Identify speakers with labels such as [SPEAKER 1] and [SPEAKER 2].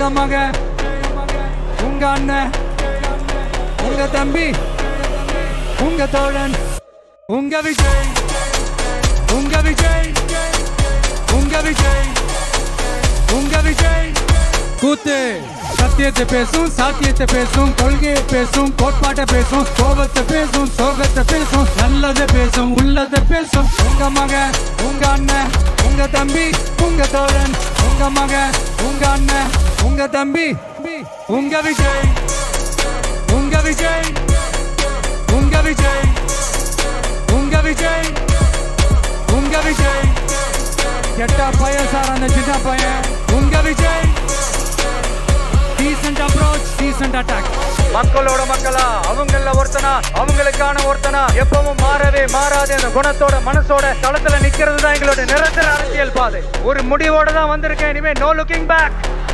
[SPEAKER 1] மகன், உங்க அண்ணன், உங்க தம்பி, உங்க தோழன், உங்க விஜய், உங்க விஜய், உங்க விஜய், உங்க விஜய். கூத்து சத்தியத்தை பேசும், சாத்தியத்தை பேசும், கொள்கையை பேசும், கோட்பாட்டை பேசும், கோபத்தை பேசும், சோகத்தை பேசும், நல்லதை பேசும், உள்ளதை பேசும். உங்க மகன், உங்க அண்ணன், உங்க தம்பி, உங்க தோழன், உங்க மகன், உங்க அண்ணன், உங்க தம்பி, உங்க விஜய், உங்க விஜய், உங்க விஜய், உங்க விஜய், உங்க விஜய். கெட்ட பையன் சார் அந்த சின்ன பையன். உங்க Vijay. Decent approach, decent attack. மக்களோட மக்களா, அவங்கள ஒருத்தனா, அவங்களுக்கான ஒருத்தனா, எப்பவும் மாறவே மாறாது அந்த குணத்தோட மனசோட தளத்துல நிக்கிறது தான் எங்களோட நிரந்தர அரசியல் பாதை. ஒரு முடிவோட தான் வந்திருக்கேன். இனிமே நோ லுக்கிங் பேக்.